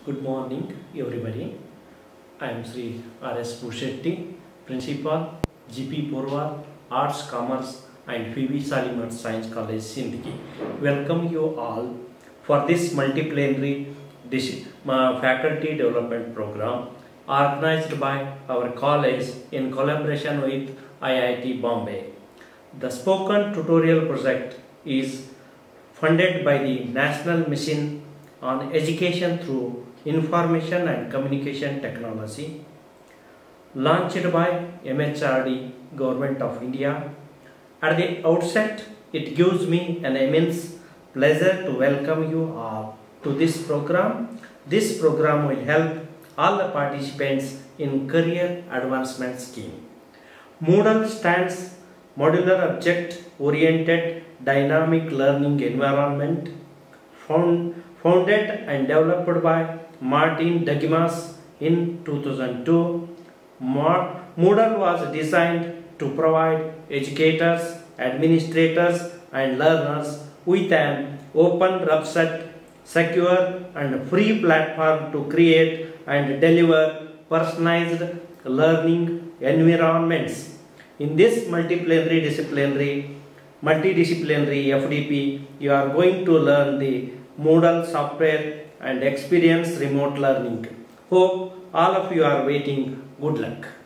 Good morning, everybody. I am Sri R.S. Pushetti, Principal, GP Porwar, Arts, Commerce and Phoebe Salimer Science College, Sindhki. Welcome you all for this multidisciplinary faculty development program organized by our college in collaboration with IIT Bombay. The spoken tutorial project is funded by the National Mission on Education through Information and Communication Technology, launched by MHRD, Government of India. At the outset, it gives me an immense pleasure to welcome you all to this program. This program will help all the participants in Career Advancement Scheme. Moodle stands Modular Object Oriented Dynamic Learning Environment, founded and developed by Martin Dagimas in 2002. Moodle was designed to provide educators, administrators and learners with an open, robust, secure and free platform to create and deliver personalized learning environments. In this multidisciplinary FDP, you are going to learn the Moodle software and experience remote learning. Hope all of you are waiting. Good luck.